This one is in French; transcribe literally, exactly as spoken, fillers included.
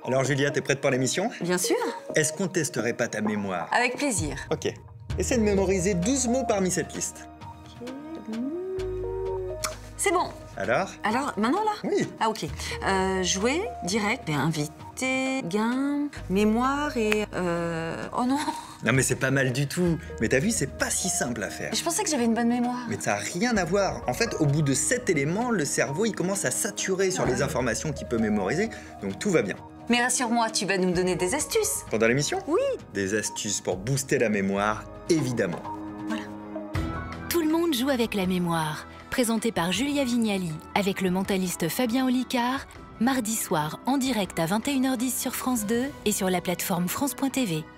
Alors Julia, t'es prête pour l'émission? Bien sûr. Est-ce qu'on testerait pas ta mémoire? Avec plaisir. Ok. Essaie de mémoriser douze mots parmi cette liste. C'est bon. Alors? Alors, maintenant là? Oui. Ah ok. Euh, jouer, direct, mais invité, gain, mémoire et... Euh... Oh non. Non mais c'est pas mal du tout. Mais t'as vu, c'est pas si simple à faire. Je pensais que j'avais une bonne mémoire. Mais ça a rien à voir. En fait, au bout de sept éléments, le cerveau il commence à saturer sur les informations qu'il peut mémoriser, donc tout va bien. Mais rassure-moi, tu vas nous donner des astuces. Pendant l'émission? Oui. Des astuces pour booster la mémoire, évidemment. Voilà. Tout le monde joue avec la mémoire. Présenté par Julia Vignali avec le mentaliste Fabien Olicard, mardi soir en direct à vingt et une heures dix sur France deux et sur la plateforme France point T V.